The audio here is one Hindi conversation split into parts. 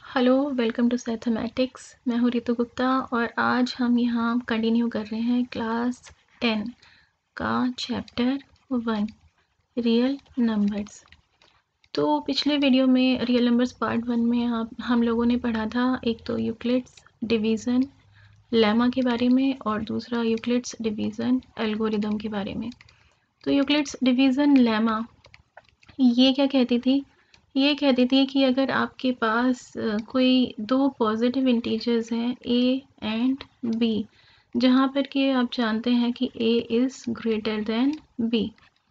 Hello, welcome to mathematics. मैं हूँ रितु गुप्ता और आज हम यहाँ कंटिन्यू कर रहे हैं क्लास 10 का चैप्टर 1 रियल नंबर्स। तो पिछले वीडियो में रियल नंबर्स पार्ट 1 में हम लोगों ने पढ़ा था एक तो यूक्लिड्स डिवीज़न लेमा के बारे में और दूसरा यूक्लिड्स डिवीज़न एल्गोरिदम के बारे में। तो यूक्लिड्स डिवीज़न लेमा ये क्या कहती थी? ये कहती थी कि अगर आपके पास कोई दो पॉजिटिव इंटीजर्स हैं a एंड b, जहाँ पर कि आप जानते हैं कि a is greater than b,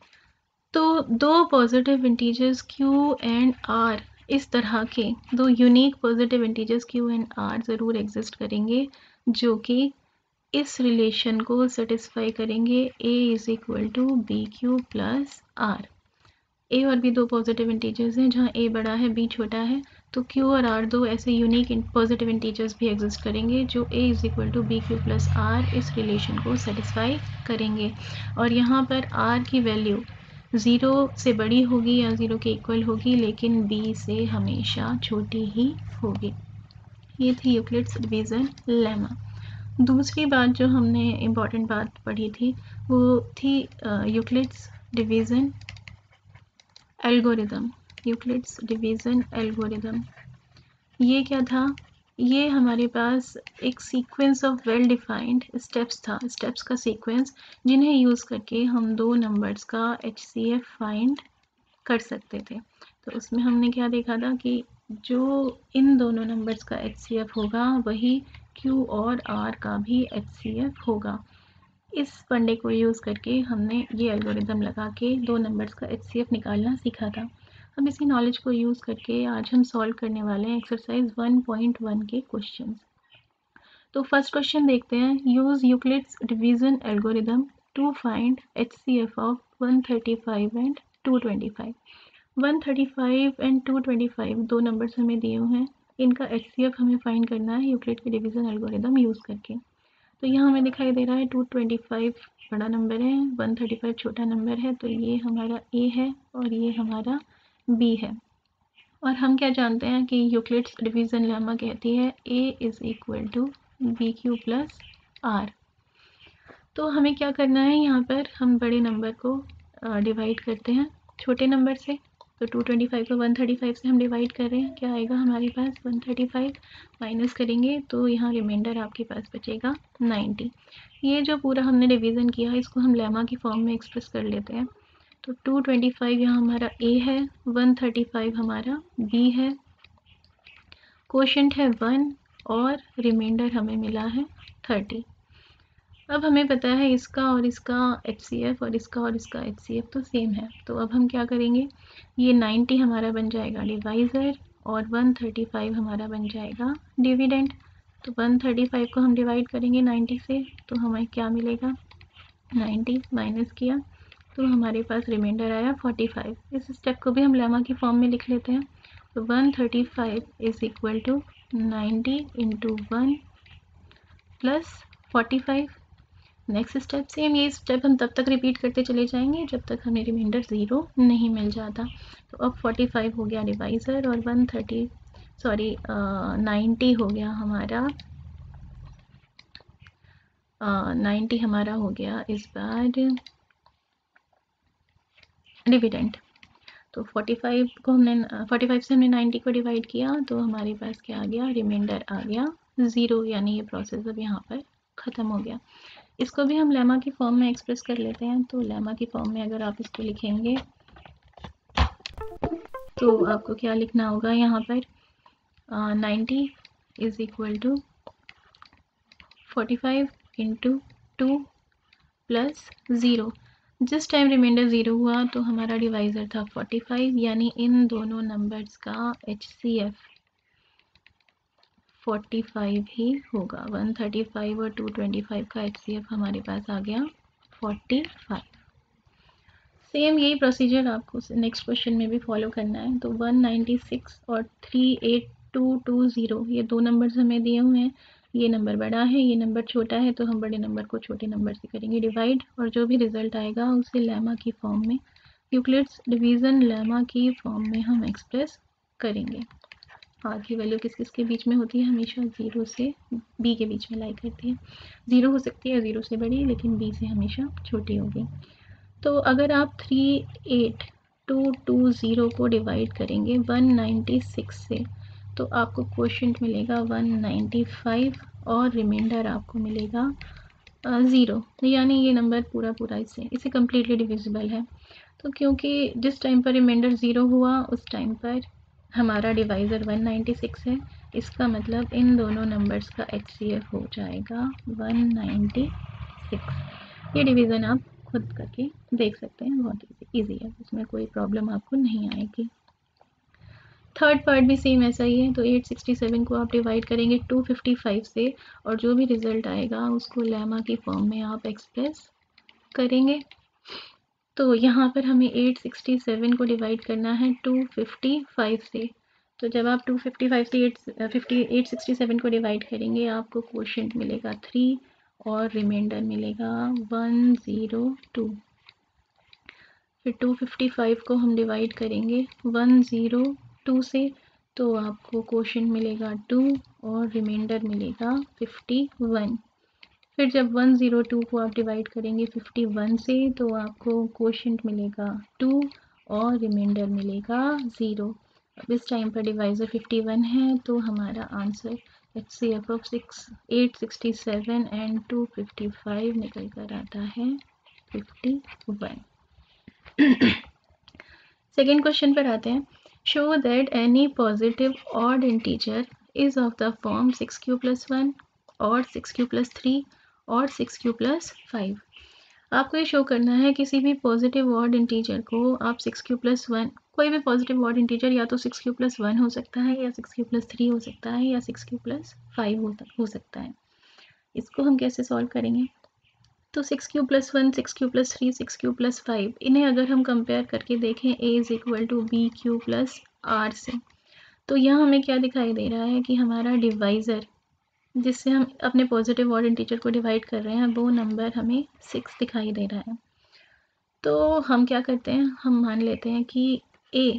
तो दो positive integers q and r, इस तरह के दो unique positive integers q and r ज़रूर एग्जिस्ट करेंगे जो कि इस रिलेशन को सेटिस्फाई करेंगे a is equal to B Q plus r। A और बी दो पॉजिटिव इंटीजर्स हैं जहाँ ए बड़ा है बी छोटा है, तो क्यू और आर दो ऐसे यूनिक पॉजिटिव इंटीजर्स भी एग्जिस्ट करेंगे जो A is equal to B Q plus R इस रिलेशन को सेटिस्फाई करेंगे। और यहाँ पर आर की वैल्यू ज़ीरो से बड़ी होगी या ज़ीरो के इक्वल होगी, लेकिन बी से हमेशा छोटी ही होगी। ये थी यूक्लिड्स डिवीज़न लेमा। दूसरी बात जो हमने इम्पॉर्टेंट बात पढ़ी थी वो थी Euclid's division algorithm. Euclid's division algorithm ये क्या था? ये हमारे पास एक sequence of well defined steps था, स्टेप्स का सीक्वेंस जिन्हें यूज़ करके हम दो नंबर्स का HCF फाइंड कर सकते थे। तो उसमें हमने क्या देखा था कि जो इन दोनों नंबर्स का HCF होगा वही Q और R का भी HCF होगा। इस फंडे को यूज़ करके हमने ये एल्गोरिदम लगा के दो नंबर्स का HCF निकालना सीखा था। हम इसी नॉलेज को यूज़ करके आज हम सॉल्व करने वाले हैं एक्सरसाइज 1.1 के क्वेश्चंस। तो फर्स्ट क्वेश्चन देखते हैं। Use Euclid's division algorithm to find HCF of 135 and 225। 135 and 225 दो नंबर्स हमें दिए हुए हैं, इनका HCF हमें फाइंड करना है यूक्लिड के डिवीज़न एल्गोरिदम यूज़ करके। तो यहाँ हमें दिखाई दे रहा है 225 बड़ा नंबर है, 135 छोटा नंबर है, तो ये हमारा A है और ये हमारा B है। और हम क्या जानते हैं कि यूक्लिड्स डिवीज़न लेमा कहती है A is equal to B Q plus R. तो हमें क्या करना है, यहाँ पर हम बड़े नंबर को डिवाइड करते हैं छोटे नंबर से। तो 225 को 135 से हम डिवाइड कर रहे हैं, क्या आएगा हमारे पास 135 माइनस करेंगे तो यहाँ रिमाइंडर आपके पास बचेगा 90। ये जो पूरा हमने डिवीज़न किया है इसको हम लेमा की फॉर्म में एक्सप्रेस कर लेते हैं। तो 225 यहाँ हमारा A है, 135 हमारा B है, कोशेंट है 1 और रिमाइंडर हमें मिला है 30। अब हमें पता है इसका और इसका HCF और इसका HCF तो सेम है, तो अब हम क्या करेंगे, ये 90 हमारा बन जाएगा डिवाइज़र और 135 हमारा बन जाएगा डिविडेंड। तो 135 को हम डिवाइड करेंगे 90 से तो हमें क्या मिलेगा, 90 माइनस किया तो हमारे पास रिमाइंडर आया 45। इस स्टेप को भी हम लेमा की फॉर्म में लिख लेते हैं। तो 135 is equal to 90 into 1 plus 45। Next step same, ये स्टेप हम तब तक रिपीट करते चले जाएंगे जब तक हमें रिमाइंडर 0 नहीं मिल जाता। तो अब 45 हो गया डिवाइज़र और 90 हो गया हमारा 90 हमारा हो गया इस बार डिविडेंड। तो 45 से हमने 90 को डिवाइड किया तो हमारे पास क्या आ गया, रिमाइंडर आ गया 0, यानी ये प्रोसेस अब यहाँ पर ख़त्म हो गया। इसको भी हम लेमा की फॉर्म में एक्सप्रेस कर लेते हैं। तो लेमा की फॉर्म में अगर आप इसको लिखेंगे तो आपको क्या लिखना होगा, यहाँ पर 90 is equal to 45 into 2 plus 0। जिस टाइम रिमाइंडर 0 हुआ तो हमारा डिवाइज़र था 45, यानी इन दोनों नंबर्स का HCF 45 ही होगा। 135 और 225 का HCF हमारे पास आ गया 45। सेम यही प्रोसीजर आपको नेक्स्ट क्वेश्चन में भी फॉलो करना है। तो 196 और 38220 ये दो नंबर्स हमें दिए हुए हैं, ये नंबर बड़ा है ये नंबर छोटा है, तो हम बड़े नंबर को छोटे नंबर से करेंगे डिवाइड और जो भी रिजल्ट आएगा उसे लेमा की फॉर्म में, यूक्लिड्स डिवीज़न लेमा की फॉर्म में हम एक्सप्रेस करेंगे। आर की वैल्यू किस किस के बीच में होती है, हमेशा 0 से बी के बीच में लाई करती है। 0 हो सकती है 0 से बड़ी, लेकिन बी से हमेशा छोटी होगी। तो अगर आप 38220 को डिवाइड करेंगे 196 से, तो आपको क्वोशंट मिलेगा 195 और रिमाइंडर आपको मिलेगा 0। यानी ये नंबर पूरा पूरा इसे कम्प्लीटली डिविजिबल है। तो क्योंकि जिस टाइम पर रिमाइंडर 0 हुआ उस टाइम पर हमारा डिवाइज़र 196 है, इसका मतलब इन दोनों नंबर्स का HCF हो जाएगा 196। ये डिवीज़न आप खुद करके देख सकते हैं, बहुत ईजी है, इसमें कोई प्रॉब्लम आपको नहीं आएगी। थर्ड पार्ट भी सेम ऐसा ही है। तो 867 को आप डिवाइड करेंगे 255 से, और जो भी रिजल्ट आएगा उसको लेमा की फॉर्म में आप एक्सप्रेस करेंगे। तो यहाँ पर हमें 867 को डिवाइड करना है 255 से। तो जब आप 255 से 867 को डिवाइड करेंगे, आपको क्वोशंट मिलेगा 3 और रिमाइंडर मिलेगा 102। फिर 255 को हम डिवाइड करेंगे 102 से, तो आपको क्वोशंट मिलेगा 2 और रिमाइंडर मिलेगा 51। फिर जब 102 को आप डिवाइड करेंगे 51 से, तो आपको क्वोशंट मिलेगा 2 और रिमाइंडर मिलेगा 0। अब इस टाइम पर डिवाइज़र 51 है, तो हमारा आंसर HCF ऑफ 867 एंड 255 निकल कर आता है 51। सेकेंड क्वेश्चन पर आते हैं। Show that any positive odd integer is of the form 6q + 1 और 6q + 3 और 6q + 5। आपको ये शो करना है किसी भी पॉजिटिव ऑड इंटीजर को आप 6q + 1, कोई भी पॉजिटिव ऑड इंटीजर या तो 6q + 1 हो सकता है, या 6q + 3 हो सकता है, या 6q + 5 हो सकता है। इसको हम कैसे सॉल्व करेंगे? तो 6q + 1, 6q + 3, 6q + 5, इन्हें अगर हम कंपेयर करके देखें a = bq + r से, तो यहाँ हमें क्या दिखाई दे रहा है कि हमारा डिवाइज़र जिससे हम अपने पॉजिटिव ऑड इंटीजर को डिवाइड कर रहे हैं, वो नंबर हमें 6 दिखाई दे रहा है। तो हम क्या करते हैं, हम मान लेते हैं कि a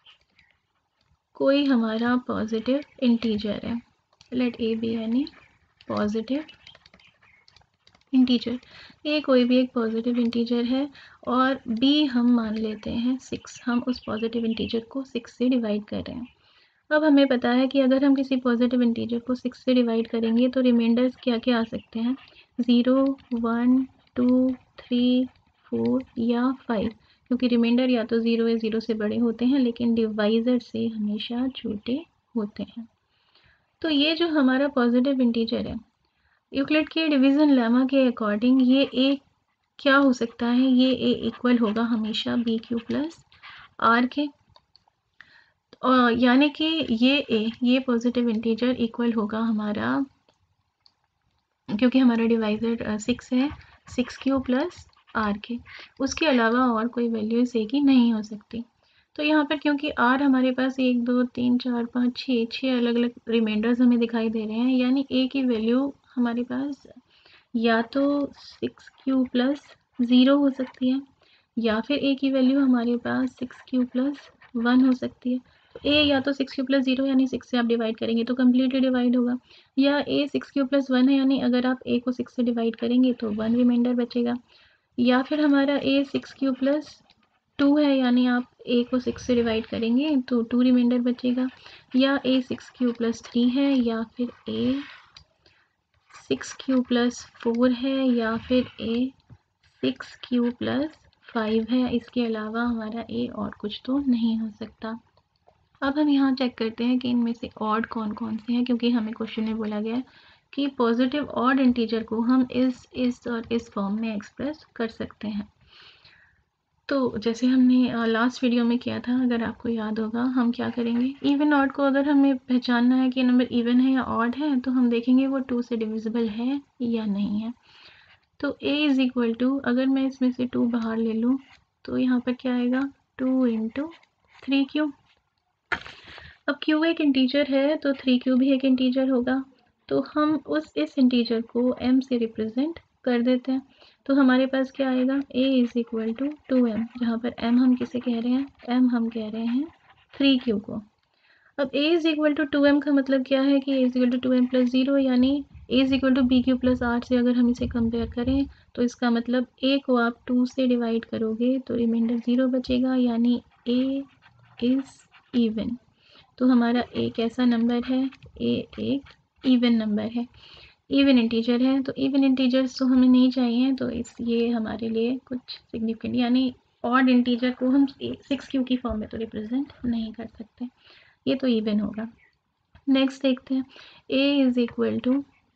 कोई हमारा पॉजिटिव इंटीजर है। Let a be any positive integer. a कोई भी एक पॉजिटिव इंटीजर है और b हम मान लेते हैं 6। हम उस पॉजिटिव इंटीजर को 6 से डिवाइड कर रहे हैं। अब हमें पता है कि अगर हम किसी पॉजिटिव इंटीजर को 6 से डिवाइड करेंगे तो रिमाइंडर्स क्या क्या आ सकते हैं, 0, 1, 2, 3, 4 या 5, क्योंकि रिमाइंडर या तो 0 या 0 से बड़े होते हैं, लेकिन डिवाइज़र से हमेशा छोटे होते हैं। तो ये जो हमारा पॉजिटिव इंटीजर है, यूक्लिड के डिवीज़न लेमा के अकॉर्डिंग ये a क्या हो सकता है, ये a इक्वल होगा हमेशा bq + r के, यानी कि ये पॉजिटिव इंटीजर इक्वल होगा हमारा, क्योंकि हमारा डिवाइज़र 6 है, 6q + r के। उसके अलावा और कोई वैल्यू इस a की नहीं हो सकती। तो यहाँ पर क्योंकि r हमारे पास 1, 2, 3, 4, 5, 6 अलग अलग रिमाइंडर्स हमें दिखाई दे रहे हैं, यानी a की वैल्यू हमारे पास या तो 6q + 0 हो सकती है, या फिर a की वैल्यू हमारे पास 6q + 1 हो सकती है। तो a या तो 6q + 0 यानी 6 से आप डिवाइड करेंगे तो कम्प्लीटली डिवाइड होगा, या a 6q + 1 है, यानी अगर आप a को 6 से डिवाइड करेंगे तो 1 रिमाइंडर बचेगा, या फिर हमारा a 6q + 2 है, यानी आप a को 6 से डिवाइड करेंगे तो 2 रिमाइंडर बचेगा, या a 6q + 3 है, या फिर a 6q + 4 है, या फिर a 6q + 5 है। इसके अलावा हमारा a और कुछ तो नहीं हो सकता। अब हम यहाँ चेक करते हैं कि इनमें से ऑड कौन कौन से हैं, क्योंकि हमें क्वेश्चन में बोला गया है कि पॉजिटिव ऑड इंटीजर को हम इस और इस फॉर्म में एक्सप्रेस कर सकते हैं। तो जैसे हमने लास्ट वीडियो में किया था, अगर आपको याद होगा, हम क्या करेंगे, इवन ऑड को अगर हमें पहचानना है कि नंबर इवन है या ऑड है, तो हम देखेंगे वो 2 से डिविजिबल है या नहीं है। तो a = अगर मैं इसमें से 2 बाहर ले लूँ तो यहाँ पर क्या आएगा, 2 × 3q। अब q एक इंटीजर है तो 3q भी एक इंटीजर होगा, तो हम इस इंटीजर को m से रिप्रेजेंट कर देते हैं। तो हमारे पास क्या आएगा, a = 2m, जहाँ पर m हम किसे कह रहे हैं, m हम कह रहे हैं 3q को। अब a is equal to 2m का मतलब क्या है कि a is equal to 2m plus 0, यानी a is equal to B Q plus R से अगर हम इसे कंपेयर करें तो इसका मतलब a को आप 2 से डिवाइड करोगे तो रिमाइंडर 0 बचेगा, यानी a इज इवन। तो हमारा a कैसा नंबर है? a एक इवन नंबर है, इवन इंटीजर है। तो इवन इंटीजर्स तो हमें नहीं चाहिए, तो इस ये हमारे लिए कुछ सिग्निफिकेंट, यानी ऑड इंटीजर को हम 6q की फॉर्म में तो रिप्रेजेंट नहीं कर सकते, ये तो इवन होगा। नेक्स्ट देखते हैं, a is equal to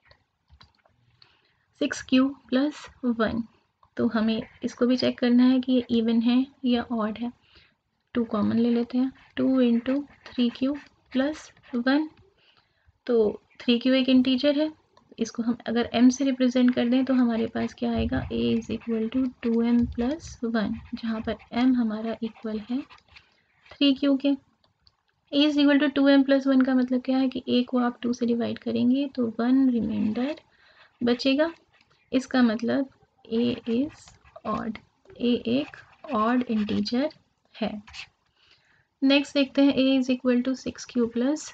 6q plus 1। तो हमें इसको भी चेक करना है कि ये इवन है या ऑड है। 2 कॉमन ले लेते हैं, 2 इंटू 3q प्लस 1। तो 3q एक इंटीजर है, इसको हम अगर m से रिप्रेजेंट कर दें तो हमारे पास क्या आएगा? a is equal to 2m plus 1, जहाँ पर m हमारा इक्वल है 3q के। a is equal to 2m plus 1 का मतलब क्या है कि a को आप 2 से डिवाइड करेंगे तो 1 रिमाइंडर बचेगा। इसका मतलब a इज ऑड, a एक ऑड इंटीजर है। नेक्स्ट देखते हैं, a is equal to 6q plus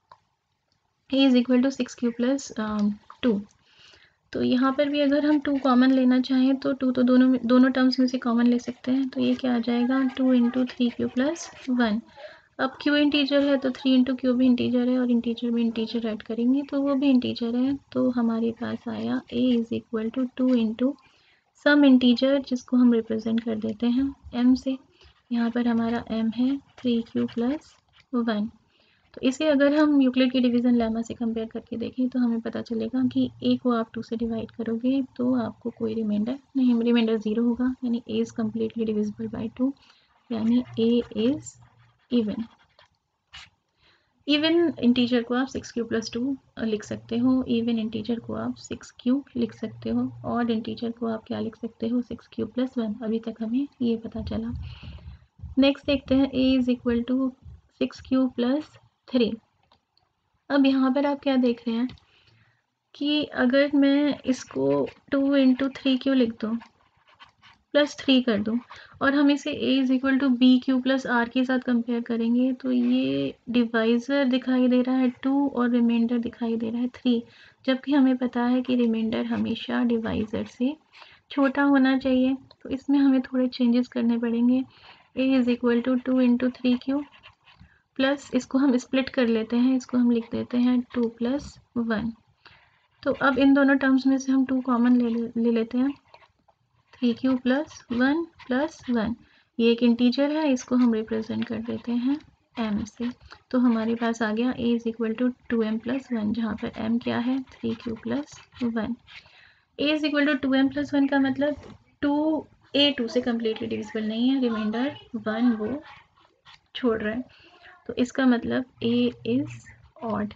2। तो यहाँ पर भी अगर हम 2 कॉमन लेना चाहें तो 2 तो दोनों टर्म्स में से कॉमन ले सकते हैं, तो ये क्या आ जाएगा? 2 इंटू 3q प्लस 1। अब q इंटीजर है तो 3 इंटू क्यू भी इंटीजर है, और इंटीजर में इंटीजर ऐड करेंगे तो वो भी इंटीजर है। तो हमारे पास आया a is equal to 2 into some integer, जिसको हम रिप्रेजेंट कर देते हैं m से। यहाँ पर हमारा m है 3q प्लस 1। तो इसे अगर हम यूक्लिड की डिवीज़न लेमा से कंपेयर करके देखें तो हमें पता चलेगा कि a को आप 2 से डिवाइड करोगे तो आपको कोई रिमाइंडर नहीं, रिमाइंडर 0 होगा, यानी a is completely divisible by 2, यानी a is even. Even integer को आप 6q प्लस 2 लिख सकते हो, इवन इंटीजर को आप 6q लिख सकते हो, ऑड इंटीजर को आप क्या लिख सकते हो? 6q plus 1। अभी तक हमें ये पता चला। नेक्स्ट देखते हैं, a is equal to 6q plus 3। अब यहाँ पर आप क्या देख रहे हैं कि अगर मैं इसको 2 इंटू 3q लिख दूँ प्लस 3 कर दूँ और हम इसे a is equal to B Q plus R के साथ कंपेयर करेंगे तो ये डिवाइज़र दिखाई दे रहा है 2 और रिमाइंडर दिखाई दे रहा है 3, जबकि हमें पता है कि रिमाइंडर हमेशा डिवाइज़र से छोटा होना चाहिए। तो इसमें हमें थोड़े चेंजेस करने पड़ेंगे। a is equal to 2 into 3q plus, इसको हम स्प्लिट कर लेते हैं, इसको हम लिख देते हैं 2 प्लस 1। तो अब इन दोनों टर्म्स में से हम 2 कॉमन ले लेते हैं, 3q प्लस 1 प्लस 1। ये एक इंटीजर है, इसको हम रिप्रेजेंट कर देते हैं m से। तो हमारे पास आ गया a is equal to 2m plus 1, जहाँ पर m क्या है? 3q plus 1। a is equal to 2m plus 1 का मतलब 2 से कम्प्लीटली डिविजिबल नहीं है, रिमाइंडर 1 वो छोड़ रहा है, तो इसका मतलब a इज़ ऑड।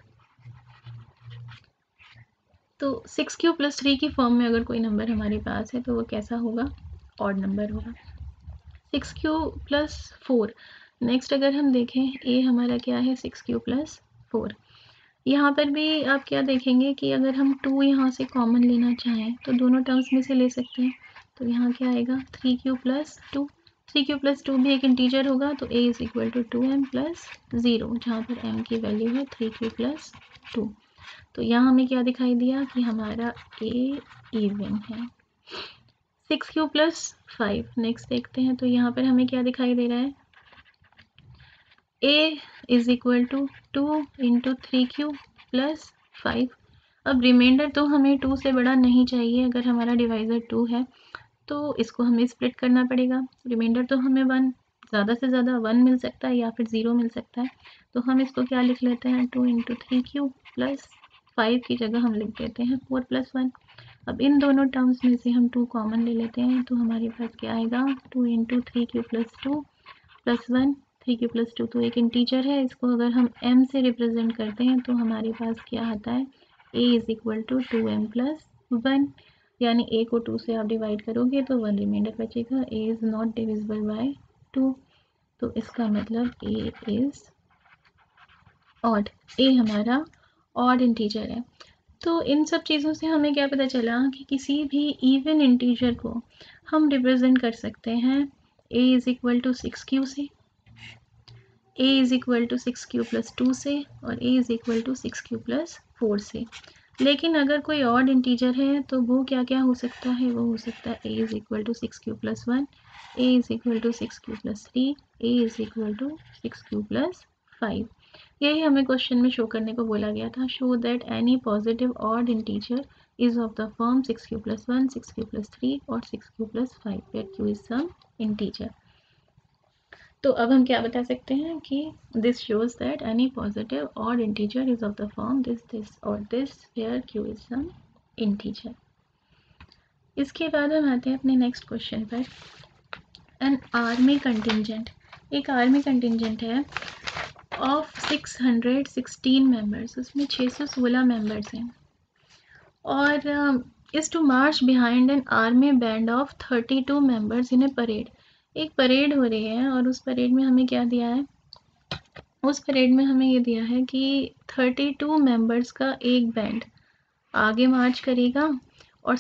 तो 6q प्लस 3 की फॉर्म में अगर कोई नंबर हमारे पास है तो वो कैसा होगा? ऑड नंबर होगा। 6q plus 4। नेक्स्ट अगर हम देखें, a हमारा क्या है? 6q plus 4। यहाँ पर भी आप क्या देखेंगे कि अगर हम 2 यहाँ से कॉमन लेना चाहें तो दोनों टर्म्स में से ले सकते हैं। तो यहाँ क्या आएगा? 3q plus 2। 3q प्लस 2 भी एक इंटीजर होगा, तो a is equal to 2m plus 0, जहाँ पर m की वैल्यू है 3q प्लस 2। तो यहाँ हमें क्या दिखाई दिया कि हमारा a इवन है। 6q plus 5। नेक्स्ट देखते हैं, तो यहाँ पर हमें क्या दिखाई दे रहा है? a is equal to 2 into 3q plus 5। अब रिमाइंडर तो हमें 2 से बड़ा नहीं चाहिए, अगर हमारा डिवाइज़र 2 है तो इसको हमें स्प्लिट करना पड़ेगा। रिमाइंडर तो हमें 1, ज़्यादा से ज़्यादा 1 मिल सकता है या फिर 0 मिल सकता है, तो हम इसको क्या लिख लेते हैं? 2 इंटू 3q प्लस 5 की जगह हम लिख देते हैं 4 प्लस 1। अब इन दोनों टर्म्स में से हम 2 कॉमन ले लेते हैं, तो हमारे पास क्या आएगा? 2 into 3q plus 2 plus 1। 3q plus 2 तो एक इंटीजर है, इसको अगर हम m से रिप्रेजेंट करते हैं तो हमारे पास क्या आता है? a is equal to 2m plus 1, यानी a को 2 से आप डिवाइड करोगे तो 1 रिमाइंडर बचेगा। a is not divisible by 2, तो इसका मतलब a इज़ ऑड। a हमारा ऑड इंटीजर है। तो इन सब चीज़ों से हमें क्या पता चला कि किसी भी इवन इंटीजर को हम रिप्रेजेंट कर सकते हैं a is equal to 6q से, a is equal to 6q plus 2 से और a is equal to 6q plus 4 से। लेकिन अगर कोई ऑड इंटीजर है तो वो क्या क्या हो सकता है, वो हो सकता है a is equal to 6q plus 1, a is equal to 6q plus 3, a is equal to 6q plus 5। यही हमें क्वेश्चन में शो करने को बोला गया था, show that any positive odd integer is of the form 6q plus 1, 6q plus 3 और 6q plus 5 where q is some integer. तो अब हम क्या बता सकते हैं कि this shows that any positive odd integer is of the form this और this where q is some integer. इसके बाद हम आते हैं अपने नेक्स्ट क्वेश्चन पर। एन आर्मी कंटिंजेंट, एक आर्मी कंटिंजेंट है ऑफ 616 मेंबर्स, उसमें 616 मेंबर्स हैं और is to march behind an army band of 32 members in a parade. एक परेड हो रही है और उस परेड में हमें क्या दिया है, उस परेड में हमें ये दिया है कि 32 मेंबर्स का एक बैंड आगे मार्च करेगा और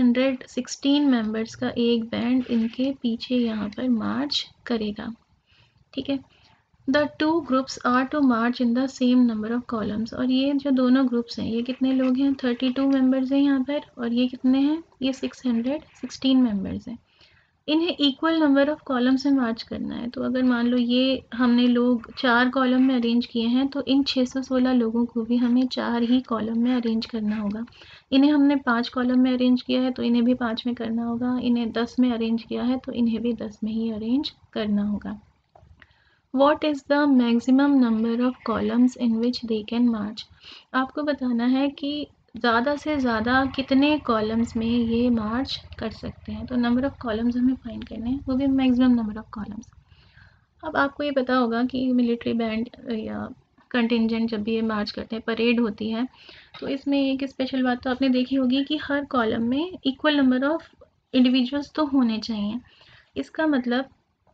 616 मेंबर्स का एक बैंड इनके पीछे यहाँ पर मार्च करेगा। ठीक है, the two groups are to march in the same number of columns. और ये जो दोनों ग्रुप्स हैं ये कितने लोग हैं, 32 मेंबर्स हैं यहाँ पर, और ये कितने हैं, ये 616 मेंबर्स हैं। इन्हें इक्वल नंबर ऑफ कॉलम्स में मार्च करना है। तो अगर मान लो ये हमने लोग 4 कॉलम में अरेंज किए हैं तो इन 616 लोगों को भी हमें 4 ही कॉलम में अरेंज करना होगा। इन्हें हमने 5 कॉलम में अरेंज किया है तो इन्हें भी 5 में करना होगा, इन्हें 10 में अरेंज किया है तो इन्हें भी 10 में ही अरेंज करना होगा। What is the maximum number of columns in which they can march? आपको बताना है कि ज़्यादा से ज़्यादा कितने कॉलम्स में ये मार्च कर सकते हैं। तो नंबर ऑफ़ कॉलम्स हमें फाइंड करने हैं, वो भी मैक्सिमम नंबर ऑफ़ कॉलम्स। अब आपको ये पता होगा कि मिलिट्री बैंड या कंटिंजेंट जब भी ये मार्च करते हैं, परेड होती है, तो इसमें एक स्पेशल बात तो आपने देखी होगी कि हर कॉलम में इक्वल नंबर ऑफ़ इंडिविजुअल्स तो होने चाहिए। इसका मतलब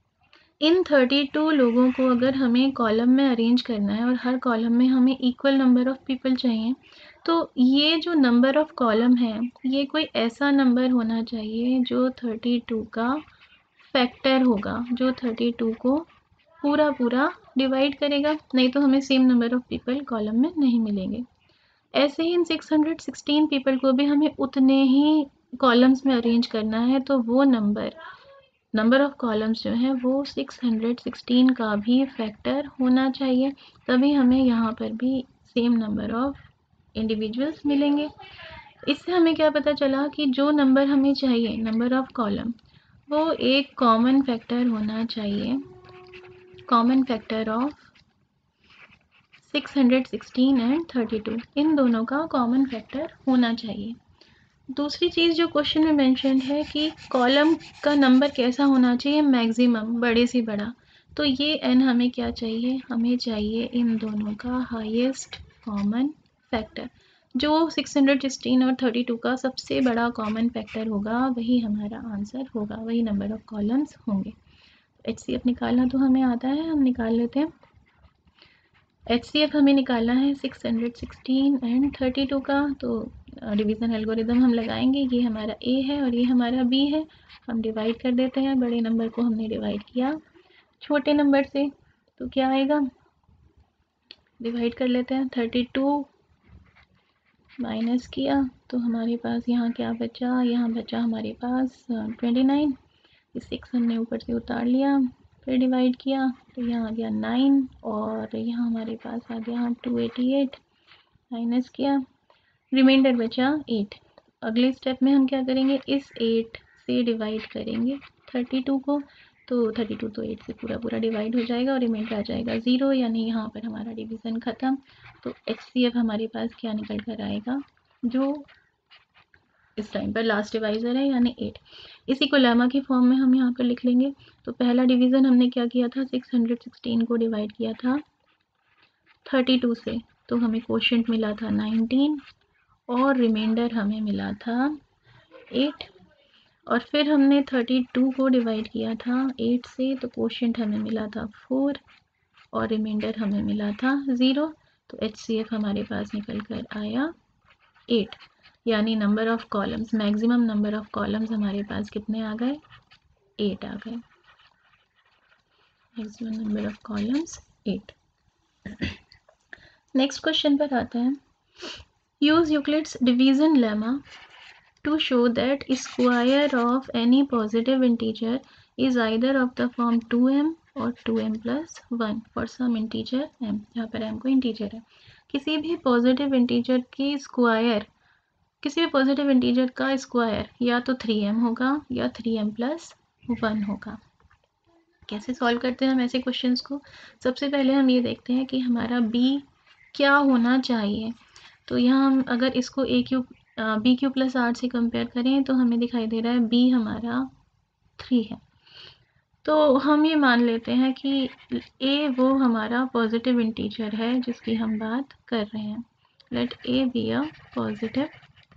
इन 32 लोगों को अगर हमें कॉलम में अरेंज करना है और हर कॉलम में हमें इक्वल नंबर ऑफ़ पीपल चाहिए, तो ये जो नंबर ऑफ़ कॉलम है ये कोई ऐसा नंबर होना चाहिए जो 32 का फैक्टर होगा, जो 32 को पूरा डिवाइड करेगा, नहीं तो हमें same number of people column में नहीं मिलेंगे। ऐसे ही इन 616 पीपल को भी हमें उतने ही कॉलम्स में अरेंज करना है, तो वो नंबर ऑफ़ कॉलम्स जो हैं वो 616 का भी फैक्टर होना चाहिए, तभी हमें यहाँ पर भी सेम नंबर ऑफ़ इंडिविजुअल्स मिलेंगे। इससे हमें क्या पता चला कि जो नंबर हमें चाहिए, नंबर ऑफ़ कॉलम, वो एक कॉमन फैक्टर होना चाहिए, कॉमन फैक्टर ऑफ 616 एंड 32, इन दोनों का कॉमन फैक्टर होना चाहिए। दूसरी चीज़ जो क्वेश्चन में मेंशन है कि कॉलम का नंबर कैसा होना चाहिए, मैक्सिमम, बड़े से बड़ा। तो ये n हमें क्या चाहिए, हमें चाहिए इन दोनों का हाईएस्ट कॉमन फैक्टर। जो 616 और 32 का सबसे बड़ा कॉमन फैक्टर होगा वही हमारा आंसर होगा, वही नंबर ऑफ़ कॉलम्स होंगे। HCF निकालना तो हमें आता है, हम निकाल लेते हैं। HCF हमें निकालना है 616 एंड 32 का, तो डिवीज़न एल्गोरिदम हम लगाएंगे। ये हमारा A है और ये हमारा B है, हम डिवाइड कर देते हैं। बड़े नंबर को हमने डिवाइड किया छोटे नंबर से, तो क्या आएगा, डिवाइड कर लेते हैं। 32 माइनस किया तो हमारे पास यहाँ क्या बचा, यहाँ बचा हमारे पास 29। इस 6 हमने ऊपर से उतार लिया, फिर डिवाइड किया तो यहाँ आ गया 9 और यहाँ हमारे पास आ गया 288, माइनस किया, रिमाइंडर बचा 8। अगले स्टेप में हम क्या करेंगे, इस 8 से डिवाइड करेंगे 32 को, तो 32 तो 8 से पूरा डिवाइड हो जाएगा और रिमाइंडर आ जाएगा 0, यानी यहाँ पर हमारा डिवीज़न ख़त्म। तो HCF हमारे पास क्या निकल कर आएगा, जो इस टाइम पर लास्ट डिवाइज़र है यानी 8। इसी को लेमा की फॉर्म में हम यहाँ पर लिख लेंगे। तो पहला डिवीज़न हमने क्या किया था, 616 को डिवाइड किया था 32 से, तो हमें क्वोशिएंट मिला था 19 और रिमाइंडर हमें मिला था 8। और फिर हमने 32 को डिवाइड किया था 8 से, तो क्वोशिएंट हमें मिला था 4 और रिमाइंडर हमें मिला था 0। तो HCF हमारे पास निकल कर आया 8, यानी number of columns, maximum number of columns हमारे पास कितने आ गए, 8 आ गए। Maximum number of columns 8। Next question पर आते हैं। Use Euclid's division lemma to show that square of any positive integer is either of the form 2m or 2m plus 1 for some integer m। यहाँ पर m को integer है। किसी भी पॉजिटिव इंटीजर की स्क्वायर, किसी भी पॉजिटिव इंटीजर का स्क्वायर या तो 3m होगा या 3m प्लस 1 होगा। कैसे सॉल्व करते हैं हम ऐसे क्वेश्चंस को? सबसे पहले हम ये देखते हैं कि हमारा b क्या होना चाहिए। तो यहाँ हम अगर इसको बी क्यू प्लस 8 से कंपेयर करें तो हमें दिखाई दे रहा है बी हमारा 3 है। तो हम ये मान लेते हैं कि ए वो हमारा पॉजिटिव इंटीजर है जिसकी हम बात कर रहे हैं। Let A be a positive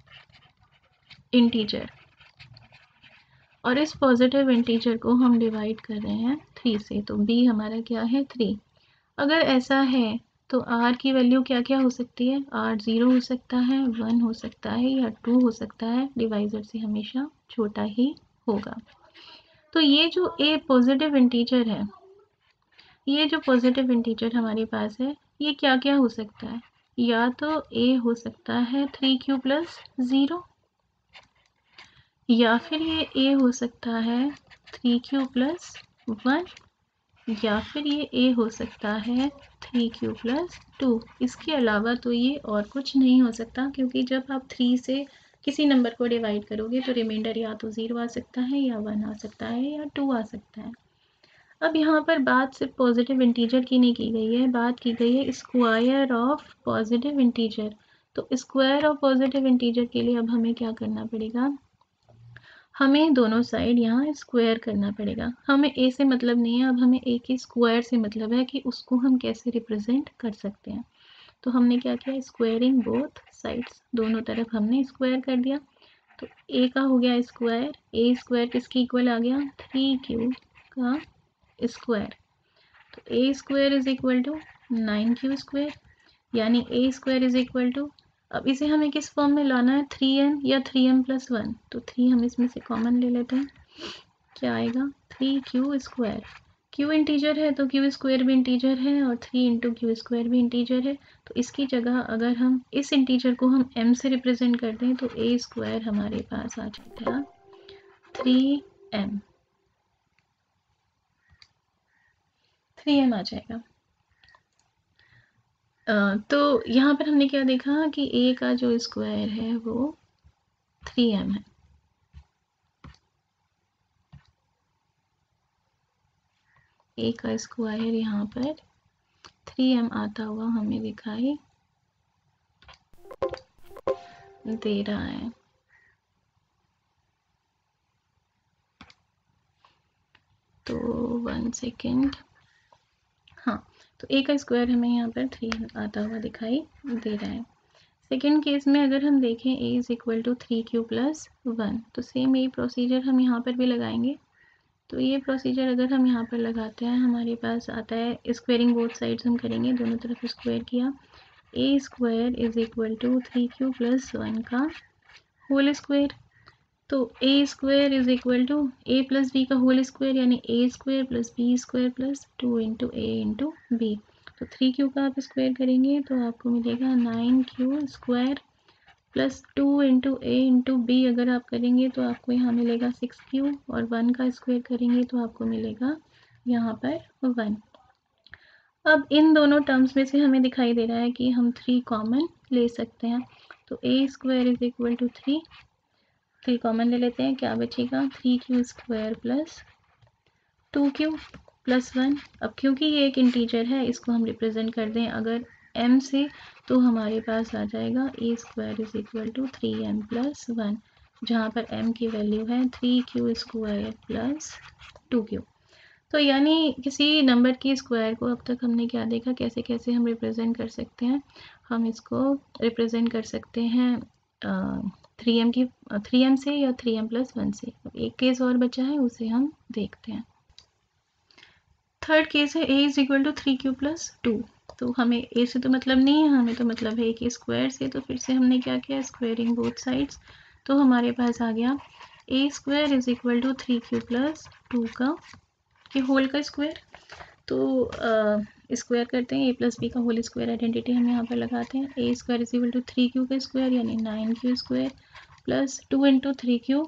integer, और इस पॉजिटिव इंटीजर को हम डिवाइड कर रहे हैं 3 से, तो बी हमारा क्या है 3। अगर ऐसा है तो r की वैल्यू क्या क्या हो सकती है? r 0 हो सकता है, 1 हो सकता है या 2 हो सकता है। डिवाइजर से हमेशा छोटा ही होगा। तो ये जो a पॉजिटिव इंटीजर है, ये जो पॉजिटिव इंटीजर हमारे पास है, ये क्या क्या हो सकता है? या तो a हो सकता है 3q प्लस 0, या फिर ये a हो सकता है 3q प्लस 1, या फिर ये a हो सकता है 3q प्लस 2। इसके अलावा तो ये और कुछ नहीं हो सकता, क्योंकि जब आप 3 से किसी नंबर को डिवाइड करोगे तो रिमाइंडर या तो 0 आ सकता है या 1 आ सकता है या 2 आ सकता है। अब यहाँ पर बात सिर्फ पॉजिटिव इंटीजर की नहीं की गई है, बात की गई है स्क्वायर ऑफ पॉजिटिव इंटीजर। तो स्क्वायर ऑफ पॉजिटिव इंटीजर के लिए अब हमें क्या करना पड़ेगा? हमें दोनों साइड यहाँ स्क्वायर करना पड़ेगा। हमें ए से मतलब नहीं है, अब हमें ए के स्क्वायर से मतलब है कि उसको हम कैसे रिप्रेजेंट कर सकते हैं। तो हमने क्या किया? स्क्वायरिंग बोथ साइड्स, दोनों तरफ हमने स्क्वायर कर दिया। तो ए का हो गया स्क्वायर, ए स्क्वायर किसके इक्वल आ गया? 3q का स्क्वायर। तो A square is equal to 9q square, यानी A square is equal to, अब इसे हमें किस फॉर्म में लाना है? 3m या 3m प्लस 1। तो 3 हम इसमें से कॉमन ले लेते हैं, क्या आएगा? 3q square. q इंटीजर है तो q स्क्वायर भी इंटीजर है और 3 इंटू क्यू स्क्वायर भी इंटीजर है। तो इसकी जगह अगर हम इस इंटीजर को हम m से रिप्रेजेंट करते हैं तो a स्क्वायर हमारे पास आ जाएगा 3m, 3m आ जाएगा। तो यहाँ पर हमने क्या देखा कि a का जो स्क्वायर है वो 3m है। a का स्क्वायर यहाँ पर 3m आता हुआ हमें दिखाई दे रहा है। तो 1 सेकेंड, हाँ, तो a का स्क्वायर हमें यहाँ पर 3 आता हुआ दिखाई दे रहा है। सेकेंड केस में अगर हम देखें a is equal to 3q plus 1, तो सेम यही प्रोसीजर हम यहाँ पर भी लगाएंगे। तो ये प्रोसीजर अगर हम यहाँ पर लगाते हैं, हमारे पास आता है स्क्वायरिंग बोथ साइड्स हम करेंगे, दोनों तरफ स्क्वायर किया। a square is equal to 3q plus 1 का होल स्क्वायर। तो a square is equal to a plus B का होल स्क्वायर, यानी a square plus B square plus 2 into a into B. तो 3q का आप स्क्वायर करेंगे तो आपको मिलेगा 9q square plus 2 into a into B अगर आप करेंगे तो आपको यहाँ मिलेगा 6q, और 1 का स्क्वायर करेंगे तो आपको मिलेगा यहाँ पर 1। अब इन दोनों टर्म्स में से हमें दिखाई दे रहा है कि हम 3 कॉमन ले सकते हैं। तो a square is equal to 3 common ले लेते हैं, क्या बचेगा? 3q square plus 2q plus 1। अब क्योंकि ये एक इंटीजर है, इसको हम रिप्रेजेंट कर दें अगर m से, तो हमारे पास आ जाएगा a square is equal to 3m plus 1, जहाँ पर m की वैल्यू है 3q स्क्वायर प्लस 2q। तो यानी किसी नंबर की स्क्वायर को अब तक हमने क्या देखा, कैसे कैसे हम रिप्रेजेंट कर सकते हैं। हम इसको रिप्रेजेंट कर सकते हैं 3m से या 3m प्लस 1 से। अब एक केस और बचा है, उसे हम देखते हैं। थर्ड केस है a is equal to 3q plus 2। तो हमें a से तो मतलब नहीं है, हमें तो मतलब है कि स्क्वायर से। तो फिर से हमने क्या किया? Squaring both sides. तो हमारे पास आ गया a square is equal to 3q plus 2 का होल का स्क्वायर। तो स्क्वायर करते हैं, ए प्लस बी का होल स्क्वायर आइडेंटिटी हम यहाँ पर लगाते हैं। A square is equal to 3q का स्क्वायर यानी 9q square plus 2 into 3q,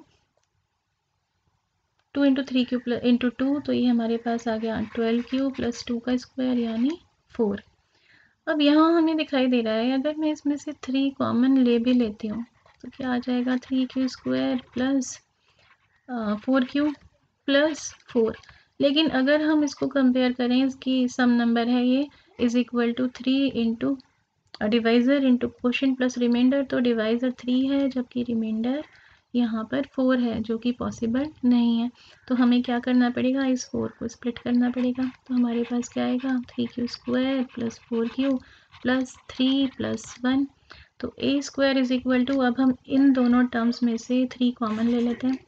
2 into 3q plus into 2, तो ये हमारे पास आ गया 12q प्लस 2 का स्क्वायर यानी 4। अब यहाँ हमें दिखाई दे रहा है अगर मैं इसमें से 3 कॉमन ले भी लेती हूँ तो क्या आ जाएगा 3q square plus 4q plus 4। लेकिन अगर हम इसको कंपेयर करें, इसकी सम नंबर है ये, is equal to 3 into divisor into quotient plus remainder, तो डिवाइज़र 3 है जबकि रिमाइंडर यहाँ पर 4 है जो कि पॉसिबल नहीं है। तो हमें क्या करना पड़ेगा, इस 4 को स्प्लिट करना पड़ेगा। तो हमारे पास क्या आएगा 3q square plus 4q plus 3 plus 1। तो A square is equal to, अब हम इन दोनों टर्म्स में से 3 कॉमन ले लेते हैं।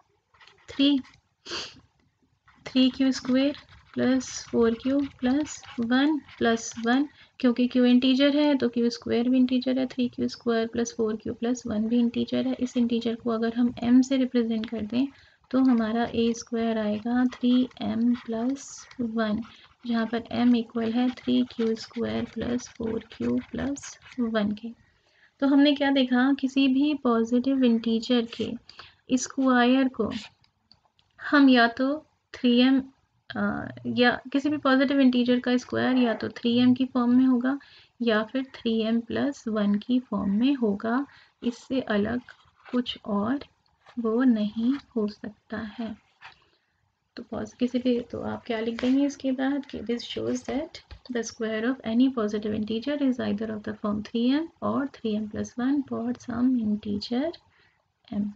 3q square plus 4q plus 1 plus 1, क्योंकि q इंटीजर है तो q स्क्वायर भी इंटीजर है। 3q square plus 4q plus 1 भी इंटीजर है। इस इंटीजर को अगर हम m से रिप्रेजेंट कर दें तो हमारा a स्क्वायर आएगा 3m प्लस 1, जहाँ पर m इक्वल है 3q square plus 4q plus 1 के। तो हमने क्या देखा, किसी भी पॉजिटिव इंटीजर के स्क्वायर को हम या तो 3m या किसी भी पॉजिटिव इंटीजर का स्क्वायर या तो 3m की फॉर्म में होगा या फिर 3m प्लस 1 की फॉर्म में होगा। इससे अलग कुछ और वो नहीं हो सकता है। तो किसी भी, तो आप क्या लिख देंगे इसके बाद कि this shows that the square of any positive integer is either of the form 3m और 3m plus 1 for some integer m।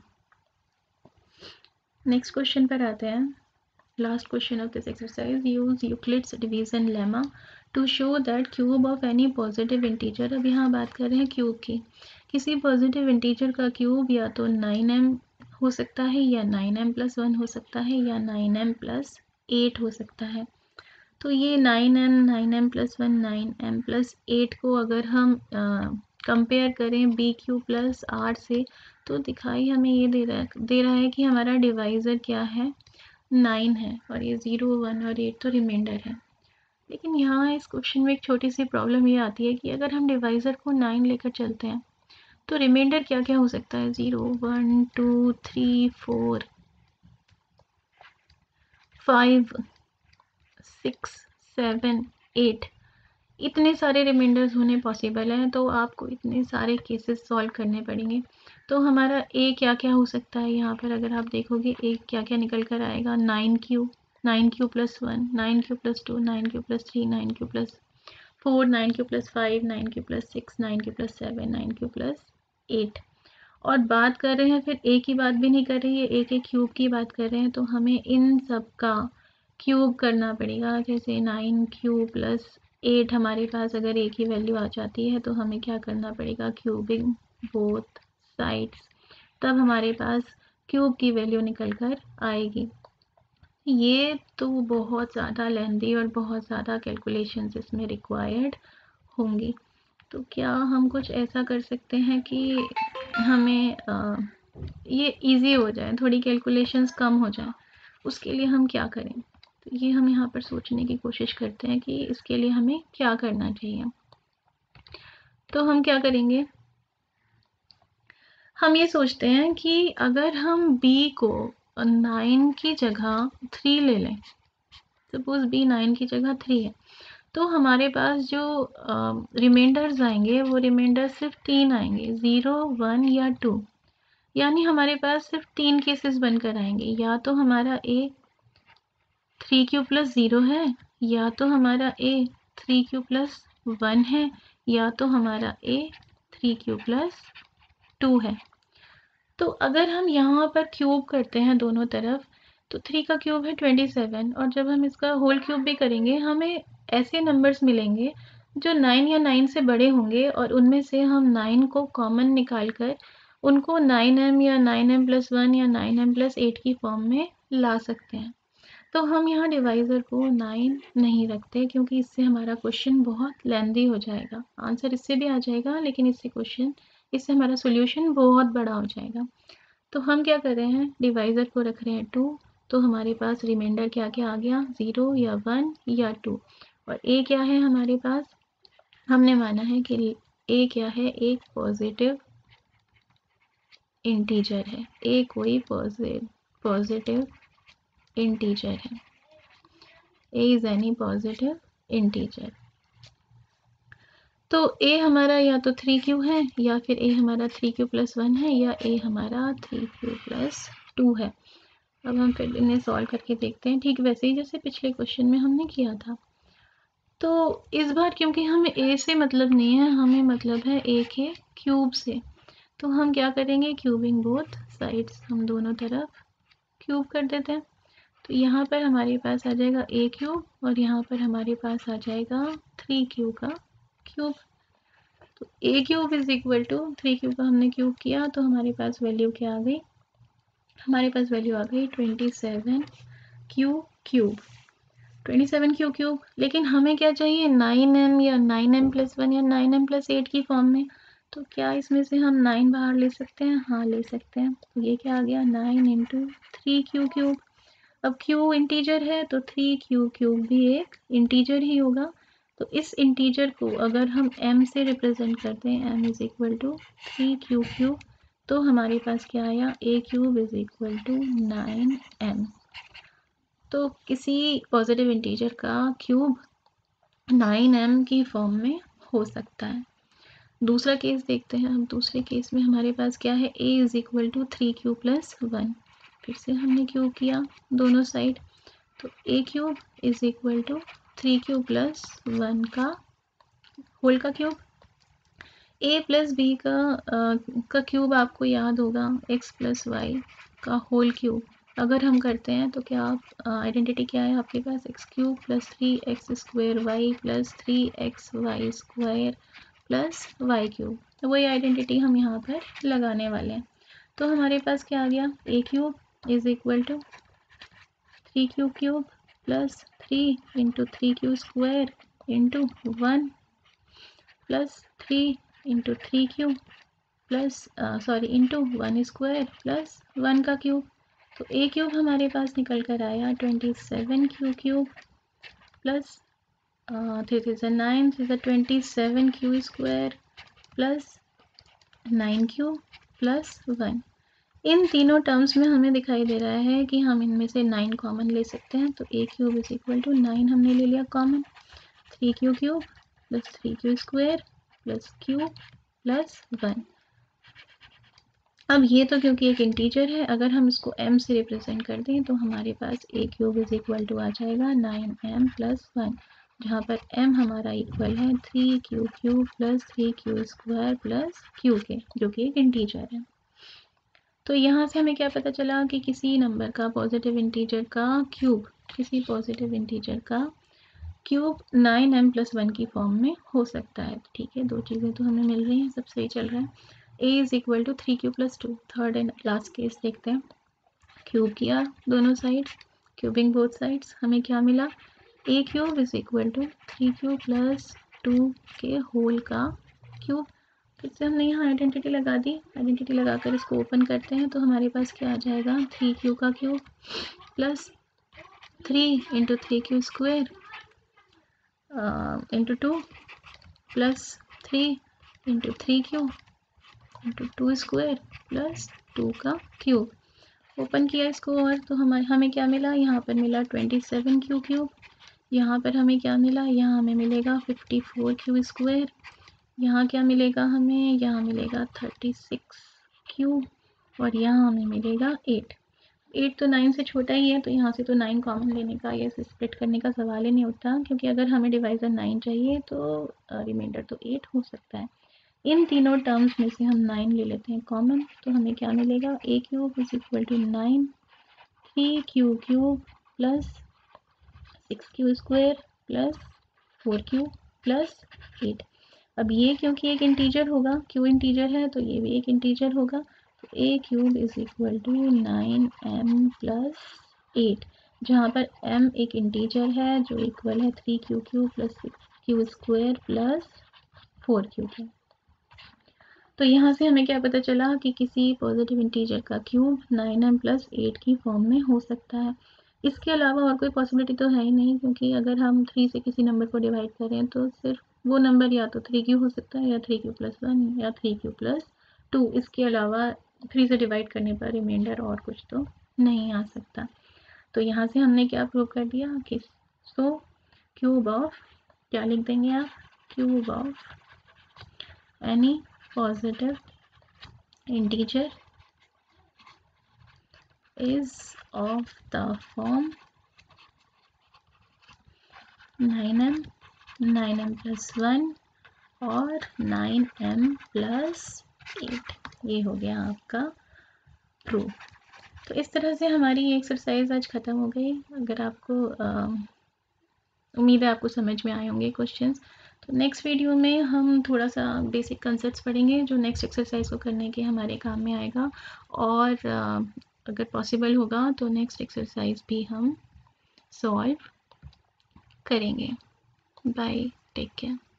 Next question पर आते हैं। Last question of this exercise, use Euclid's division lemma to show that cube of any positive integer। अब यहाँ बात कर रहे हैं क्यूब की। किसी पॉजिटिव इंटीजर का क्यूब या तो 9m हो सकता है या 9m प्लस 1 हो सकता है या 9m प्लस 8 हो सकता है। तो ये 9m प्लस 1 9m प्लस 8 को अगर हम कंपेयर करें bq प्लस r से, तो दिखाई हमें ये दे रहा है कि हमारा डिवाइज़र क्या है 9 है और ये 0 1 और 8 तो रिमाइंडर है। लेकिन यहाँ इस क्वेश्चन में एक छोटी सी प्रॉब्लम ये आती है कि अगर हम डिवाइज़र को 9 लेकर चलते हैं तो रिमाइंडर क्या क्या हो सकता है, 0 1 2 3 4 5 6 7 8, इतने सारे रिमाइंडर्स होने पॉसिबल हैं। तो आपको इतने सारे केसेस सॉल्व करने पड़ेंगे। तो हमारा ए क्या क्या हो सकता है, यहाँ पर अगर आप देखोगे ए क्या क्या निकल कर आएगा, 9q plus 1 9q plus 2 9q plus 3 9q plus 4 9q plus 5 9q plus 6 9q plus 7 9q plus 8। और बात कर रहे हैं, फिर ए की बात भी नहीं कर रही है, ए के क्यूब की बात कर रहे हैं। तो हमें इन सब का क्यूब करना पड़ेगा। जैसे 9q प्लस 8 हमारे पास अगर ए की वैल्यू आ जाती है तो हमें क्या करना पड़ेगा, क्यूबिंग बोथ साइड्स, तब हमारे पास क्यूब की वैल्यू निकल कर आएगी। ये तो बहुत ज़्यादा लेंथी और बहुत ज़्यादा कैलकुलेशंस इसमें रिक्वायर्ड होंगी। तो क्या हम कुछ ऐसा कर सकते हैं कि हमें ये इजी हो जाए, थोड़ी कैलकुलेशंस कम हो जाए, उसके लिए हम क्या करें। तो ये हम यहाँ पर सोचने की कोशिश करते हैं कि इसके लिए हमें क्या करना चाहिए। तो हम क्या करेंगे, हम ये सोचते हैं कि अगर हम b को 9 की जगह 3 ले लें, सपोज b 9 की जगह 3 है, तो हमारे पास जो रिमाइंडर्स आएंगे वो रिमाइंडर सिर्फ 3 आएंगे, 0 1 या 2। यानी हमारे पास सिर्फ 3 केसेस बनकर आएंगे, या तो हमारा a 3q प्लस 0 है, या तो हमारा a 3q प्लस 1 है, या तो हमारा a 3q प्लस 2 है। तो अगर हम यहाँ पर क्यूब करते हैं दोनों तरफ, तो 3 का क्यूब है 27, और जब हम इसका होल क्यूब भी करेंगे हमें ऐसे नंबर्स मिलेंगे जो 9 या 9 से बड़े होंगे, और उनमें से हम 9 को कॉमन निकाल कर उनको 9m या 9m प्लस 1 या 9m प्लस 8 की फॉर्म में ला सकते हैं। तो हम यहाँ डिवाइज़र को 9 नहीं रखते, क्योंकि इससे हमारा क्वेश्चन बहुत लेंथी हो जाएगा। आंसर इससे भी आ जाएगा लेकिन इससे हमारा सॉल्यूशन बहुत बड़ा हो जाएगा। तो हम क्या कर रहे हैं, डिवाइज़र को रख रहे हैं 2, तो हमारे पास रिमाइंडर क्या क्या आ गया, 0 या 1 या 2। और ए क्या है हमारे पास, हमने माना है कि ए क्या है, एक पॉजिटिव इंटीजर है, ए कोई पॉजिटिव इंटीजर है, A is any positive integer. तो ए हमारा या तो 3q है, या फिर ए हमारा 3q+1 है, या ए हमारा 3q+2 है। अब हम फिर इन्हें सॉल्व करके देखते हैं, ठीक वैसे ही जैसे पिछले क्वेश्चन में हमने किया था। तो इस बार क्योंकि हमें ए से मतलब नहीं है, हमें मतलब है ए के क्यूब से, तो हम क्या करेंगे, क्यूबिंग बोथ साइड्स, हम दोनों तरफ क्यूब कर देते हैं। तो यहाँ पर हमारे पास आ जाएगा ए क्यूब, और यहाँ पर हमारे पास आ जाएगा 3q का क्यूब। तो A cube is equal to 3q का हमने क्यूब किया, तो हमारे पास वैल्यू क्या आ गई, हमारे पास वैल्यू आ गई 27q क्यूब, 27q क्यूब। लेकिन हमें क्या चाहिए, 9m या 9m+1 या 9m+8 की फॉर्म में। तो क्या इसमें से हम 9 बाहर ले सकते हैं, हाँ ले सकते हैं। तो ये क्या आ गया, 9 × 3q क्यूब। अब q इंटीजर है तो 3q क्यूब भी एक इंटीजर ही होगा। तो इस इंटीजर को अगर हम m से रिप्रेजेंट करते हैं, m is equal to 3q cube, तो हमारे पास क्या आया, a cube is equal to 9m। तो किसी पॉजिटिव इंटीजर का क्यूब 9m की फॉर्म में हो सकता है। दूसरा केस देखते हैं हम, दूसरे केस में हमारे पास क्या है, a is equal to 3q+1, फिर से हमने क्यूब किया दोनों साइड, तो a cube is equal to 3q+1 का होल का क्यूब। a प्लस बी का क्यूब आपको याद होगा, x + y का होल क्यूब। अगर हम करते हैं तो क्या आप आइडेंटिटी क्या है आपके पास, x³ + 3x² y + 3xy² + y³। तो वही आइडेंटिटी हम यहाँ पर लगाने वाले हैं। तो हमारे पास क्या आ गया, a cube is equal to 3q cube + 3 × 3q² × 1 + 3 × 3q into 1² + 1 का क्यूब। तो a क्यूब हमारे पास निकल कर आया 27q क्यूब प्लस 3 से 9 से 27q² प्लस 9q + 1। इन तीनों टर्म्स में हमें दिखाई दे रहा है कि हम इनमें से 9 कॉमन ले सकते हैं। तो a cube is equal to 9 हमने ले लिया common, 3q cube + 3q² + q + 1। अब ये तो क्योंकि एक इंटीजर है, अगर हम इसको m से रिप्रेजेंट कर दें तो हमारे पास a cube is equal to आ जाएगा 9m + 1, जहाँ पर m हमारा इक्वल है 3q क्यूब + 3q² + q के, जो कि एक इंटीजर है। तो यहाँ से हमें क्या पता चला कि किसी नंबर का पॉजिटिव इंटीजर का क्यूब, किसी पॉजिटिव इंटीजर का क्यूब 9m+1 की फॉर्म में हो सकता है। ठीक है, दो चीज़ें तो हमें मिल रही हैं, सब सही चल रहा है। a is equal to 3q+2। Third and last case देखते हैं, क्यूब किया दोनों साइड, क्यूबिंग बोथ साइड्स, हमें क्या मिला, a cube is equal to 3q+2 के होल का क्यूब। फिर से हमने यहाँ आइडेंटिटी लगा दी, आइडेंटिटी लगाकर इसको ओपन करते हैं तो हमारे पास क्या आ जाएगा, 3q का cube plus 3 × 3q² into 2 plus 3 × 3q into 2² plus 2 का क्यूब। ओपन किया इसको और तो हमें क्या मिला, यहाँ पर मिला 27q क्यूब, यहाँ पर हमें क्या मिला, यहाँ हमें मिलेगा 54q², यहाँ क्या मिलेगा हमें, यहाँ मिलेगा 36q, और यहाँ हमें मिलेगा 8 तो 9 से छोटा ही है, तो यहाँ से तो 9 कॉमन लेने का या स्प्लिट करने का सवाल ही नहीं उठता, क्योंकि अगर हमें डिवाइजर 9 चाहिए तो रिमाइंडर तो 8 हो सकता है। इन तीनों टर्म्स में से हम 9 ले लेते हैं कॉमन, तो हमें क्या मिलेगा, a cube is equal to 9, 3q cube plus 6q² plus 4q plus 8। अब ये क्योंकि एक इंटीजर होगा, q इंटीजर है तो ये भी एक इंटीजर होगा, तो a cube is equal to 9m + 8, जहाँ पर m एक इंटीजर है जो इक्वल है 3q cube plus 6q² plus 4q के। तो यहाँ से हमें क्या पता चला कि किसी पॉजिटिव इंटीजर का क्यूब 9m + 8 की फॉर्म में हो सकता है। इसके अलावा और कोई पॉसिबिलिटी तो है ही नहीं, क्योंकि अगर हम 3 से किसी नंबर को डिवाइड करें तो सिर्फ वो नंबर या तो 3 क्यू हो सकता है, या 3q+1 या 3q+2। इसके अलावा 3 से डिवाइड करने पर रिमाइंडर और कुछ तो नहीं आ सकता। तो यहाँ से हमने क्या प्रूव कर दिया कि सो क्यूब ऑफ, क्या लिख देंगे आप, cube of any positive integer is of the form 9m, 9m+1 और 9m+8। ये हो गया आपका प्रूफ। तो इस तरह से हमारी ये एक्सरसाइज आज ख़त्म हो गई। अगर आपको उम्मीद है आपको समझ में आए होंगे क्वेश्चंस। तो नेक्स्ट वीडियो में हम थोड़ा सा बेसिक कंसेप्ट्स पढ़ेंगे जो नेक्स्ट एक्सरसाइज को करने के हमारे काम में आएगा, और अगर पॉसिबल होगा तो नेक्स्ट एक्सरसाइज भी हम सॉल्व करेंगे। Bye, take care.